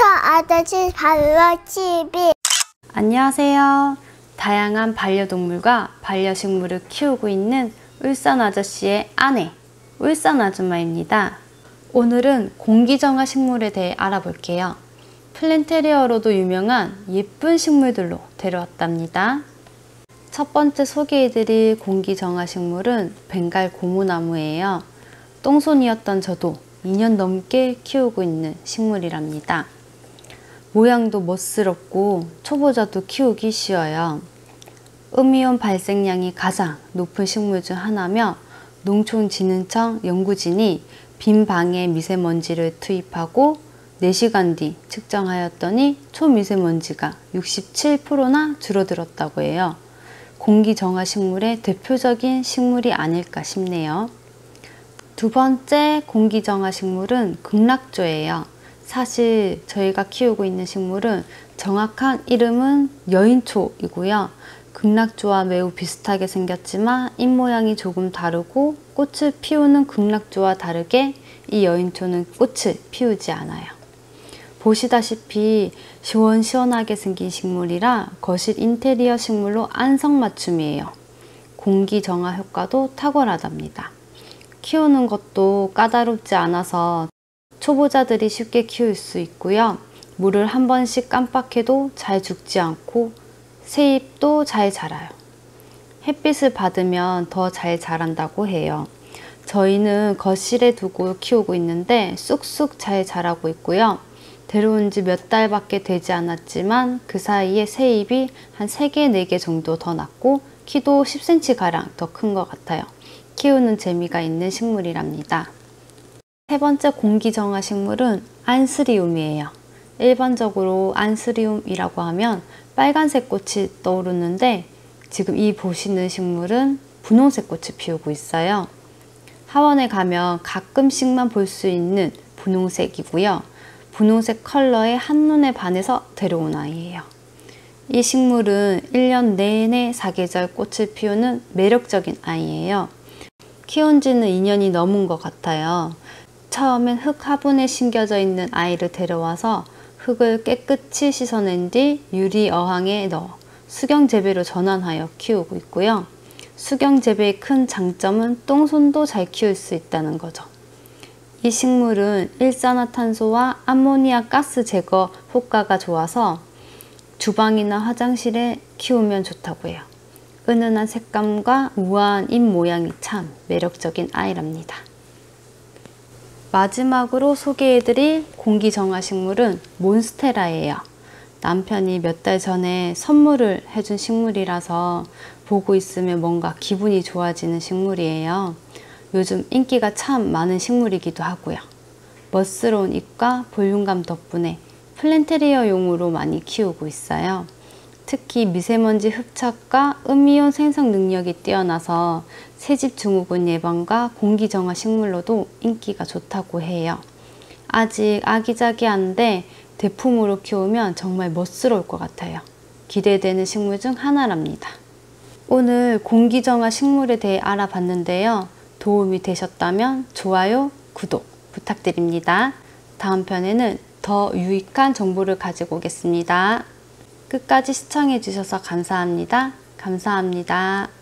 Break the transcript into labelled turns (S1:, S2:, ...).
S1: 저 아저씨 반려TV.
S2: 안녕하세요. 다양한 반려동물과 반려식물을 키우고 있는 울산 아저씨의 아내, 울산 아줌마입니다. 오늘은 공기정화 식물에 대해 알아볼게요. 플랜테리어로도 유명한 예쁜 식물들로 데려왔답니다. 첫 번째 소개해드릴 공기정화 식물은 벵갈 고무나무예요. 똥손이었던 저도 2년 넘게 키우고 있는 식물이랍니다. 모양도 멋스럽고 초보자도 키우기 쉬워요. 음이온 발생량이 가장 높은 식물 중 하나며 농촌진흥청 연구진이 빈 방에 미세먼지를 투입하고 4시간 뒤 측정하였더니 초미세먼지가 67%나 줄어들었다고 해요. 공기정화 식물의 대표적인 식물이 아닐까 싶네요. 두 번째 공기정화 식물은 극락조예요. 사실 저희가 키우고 있는 식물은 정확한 이름은 여인초이고요. 극락조와 매우 비슷하게 생겼지만 잎 모양이 조금 다르고 꽃을 피우는 극락조와 다르게 이 여인초는 꽃을 피우지 않아요. 보시다시피 시원시원하게 생긴 식물이라 거실 인테리어 식물로 안성맞춤이에요. 공기정화 효과도 탁월하답니다. 키우는 것도 까다롭지 않아서 초보자들이 쉽게 키울 수 있고요. 물을 한 번씩 깜빡해도 잘 죽지 않고 새잎도 잘 자라요. 햇빛을 받으면 더 잘 자란다고 해요. 저희는 거실에 두고 키우고 있는데 쑥쑥 잘 자라고 있고요. 데려온 지 몇 달밖에 되지 않았지만 그 사이에 새잎이 한 3개, 4개 정도 더 났고 키도 10cm가량 더 큰 것 같아요. 키우는 재미가 있는 식물이랍니다. 세 번째 공기정화 식물은 안스리움이에요. 일반적으로 안스리움이라고 하면 빨간색 꽃이 떠오르는데 지금 이 보시는 식물은 분홍색 꽃을 피우고 있어요. 하원에 가면 가끔씩만 볼 수 있는 분홍색이고요. 분홍색 컬러에 한눈에 반해서 데려온 아이예요. 이 식물은 1년 내내 사계절 꽃을 피우는 매력적인 아이예요. 키운 지는 2년이 넘은 것 같아요. 처음엔 흙 화분에 심겨져 있는 아이를 데려와서 흙을 깨끗이 씻어낸 뒤 유리 어항에 넣어 수경재배로 전환하여 키우고 있고요. 수경재배의 큰 장점은 똥손도 잘 키울 수 있다는 거죠. 이 식물은 일산화탄소와 암모니아 가스 제거 효과가 좋아서 주방이나 화장실에 키우면 좋다고 해요. 은은한 색감과 우아한 잎 모양이 참 매력적인 아이랍니다. 마지막으로 소개해드릴 공기정화 식물은 몬스테라예요. 남편이 몇 달 전에 선물을 해준 식물이라서 보고 있으면 뭔가 기분이 좋아지는 식물이에요. 요즘 인기가 참 많은 식물이기도 하고요. 멋스러운 잎과 볼륨감 덕분에 플랜테리어용으로 많이 키우고 있어요. 특히 미세먼지 흡착과 음이온 생성 능력이 뛰어나서 새집 증후군 예방과 공기정화 식물로도 인기가 좋다고 해요. 아직 아기자기한데 대품으로 키우면 정말 멋스러울 것 같아요. 기대되는 식물 중 하나랍니다. 오늘 공기정화 식물에 대해 알아봤는데요. 도움이 되셨다면 좋아요, 구독 부탁드립니다. 다음 편에는 더 유익한 정보를 가지고 오겠습니다. 끝까지 시청해 주셔서 감사합니다. 감사합니다.